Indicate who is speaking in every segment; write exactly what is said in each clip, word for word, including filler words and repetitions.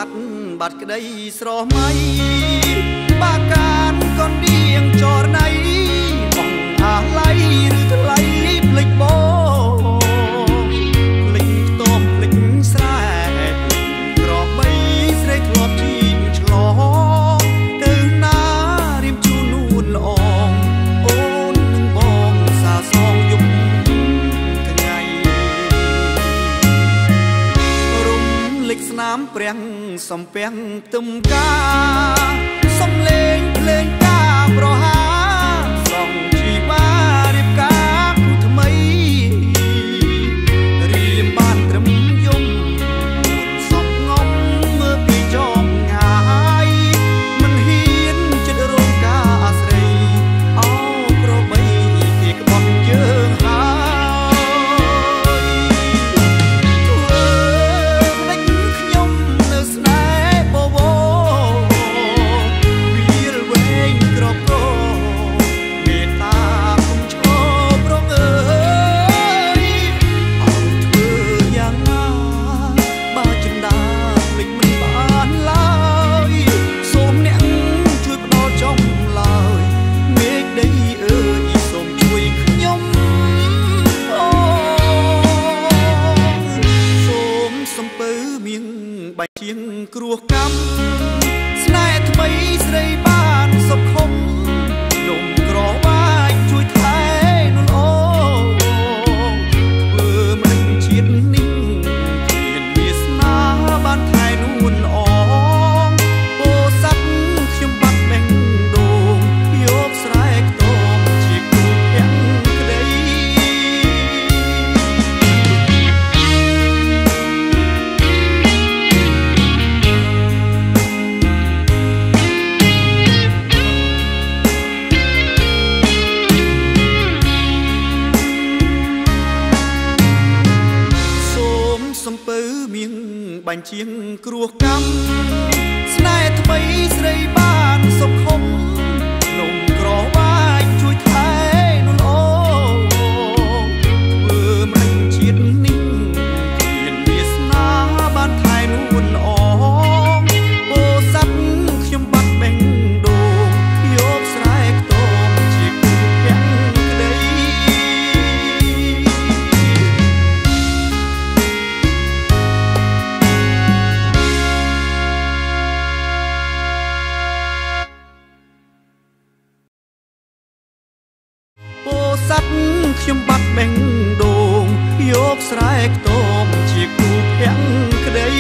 Speaker 1: សាត់បាត់ក្តីស្រស់មៃបាកានកនឌៀងចរណៃបងអាឡៃឬថ្លៃភ្លេចបងភ្លេចខ្ទមភ្លេចស្រែក្របីស្រីធ្លាប់ជីងឆ្លងទៅណារៀមជួននួនល្អអូននឹងបងសាសងយប់ថ្ងៃរំលេចស្នាមព្រះសំពាំងទំការសំលេងភ្លេងការប្រហាសងជីវារៀបការគូថ្មីរៀមបានត្រឹមយំពួនសំងំមើលពីចប់ងាយមិនហ៊ានចិត្តរងការអាស្រ័យអោប្របីគេក្បត់យើងហើយធ្វើម្ដេចខ្ញុំនៅស្នេហ៍បវរវាលវែងក្រកោមេត្តាគុំឈរប្រងើយអោធ្វើយ៉ាងណាបើចិនដាភ្លេចមិនបានឡើយសូមអ្នកជួយផ្ដល់ចំឡើយមេឃដីអើយសូមជួយខ្ញុំអូសូមសំពើមៀងបាច់ជាងគ្រោះកម្មស្នេហ៍ថ្មីស្រីបានសុខខំលំក្រវាយជួយថែនួនអូធ្វើមិនជាតិនេះគ្មានវាសនាបានថែនួនអងពោស័ព្ទខ្ញុំបាត់បេះដូងយកស្រែខ្ទមជាគូភក្តីសំពើមៀងបាញ់ជាងគ្រោះកម្មស្នេហ៍ថ្មីស្រីបានសុខខំលំក្រវាយជួយថែនួនអូធ្វើមិនជាតិនេះគ្មានវាសនាបានថែនួនអងពោស័ព្ទខ្ញុំបាត់បេះដូងយកស្រែខ្ទមជាគូភក្តីពោស័ព្ទខ្ញុំបាត់បេះដូងយកស្រែខ្ទមជាគូភក្តី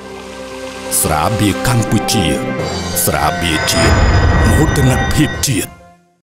Speaker 2: ស្រាបៀរកម្ពុជាស្រាបៀរជាតិមោទនភាពជាតិ